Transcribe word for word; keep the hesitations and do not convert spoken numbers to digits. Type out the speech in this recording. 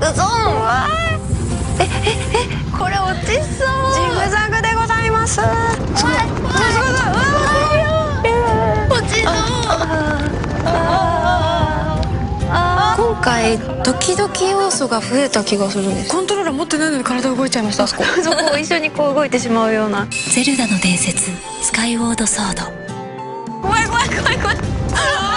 うわえええこれ落ちそう。ジグザグでございます。すごいすごいすごい。落ちそう。今回ドキドキ要素が増えた気がするんです。コントローラー持ってないのに体動いちゃいました。そこそこを一緒にこう動いてしまうような。 ゼルダの伝説スカイウォードソード。 怖い怖い怖い怖い。